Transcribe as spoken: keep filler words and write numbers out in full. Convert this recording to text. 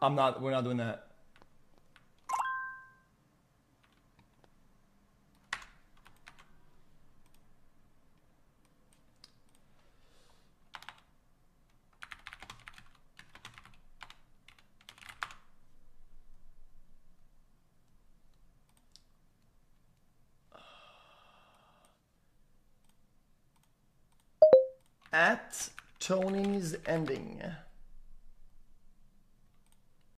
I'm not, we're not doing that. At Tony's ending.